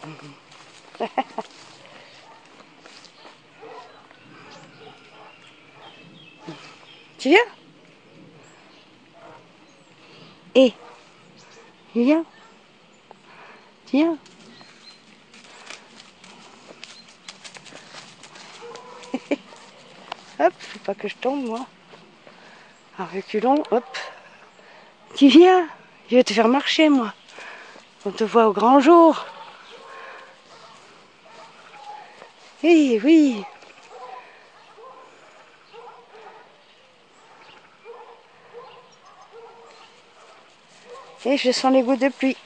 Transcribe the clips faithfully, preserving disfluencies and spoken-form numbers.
Tu viens? Et viens. Viens. Hop, faut pas que je tombe moi. Un reculons, hop. Tu viens? Je vais te faire marcher moi. On te voit au grand jour. Oui, oui. Et je sens les gouttes de pluie.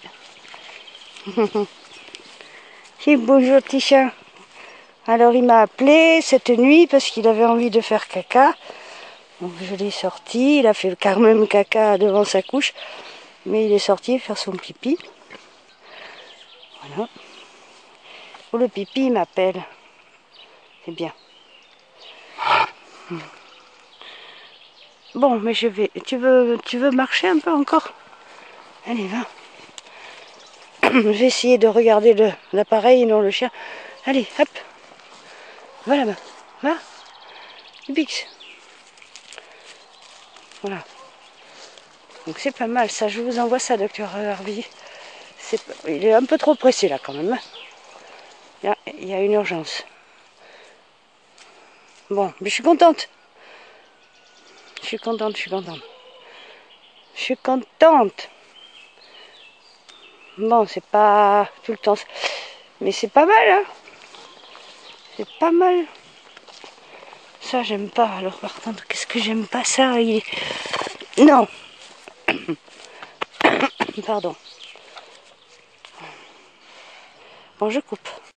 Et bonjour petit chat. Alors il m'a appelé cette nuit parce qu'il avait envie de faire caca. Donc je l'ai sorti, il a fait quand même caca devant sa couche. Mais il est sorti faire son pipi. Voilà. Pour le pipi il m'appelle. C'est bien. Bon mais je vais. Tu veux, tu veux marcher un peu encore? Allez va. Je vais essayer de regarder l'appareil et non le chien. Allez, hop. Va là-bas. Va. Bix. Voilà. Donc c'est pas mal ça. Je vous envoie ça, docteur Harvey. Il est un peu trop pressé là quand même. Là, il y a une urgence. Bon, mais je suis contente. Je suis contente, je suis contente. Je suis contente. Bon, c'est pas tout le temps. Mais c'est pas mal, hein. C'est pas mal. Ça, j'aime pas. Alors, par contre, qu'est-ce que j'aime pas ça? Il est... Non. Pardon. Bon, je coupe.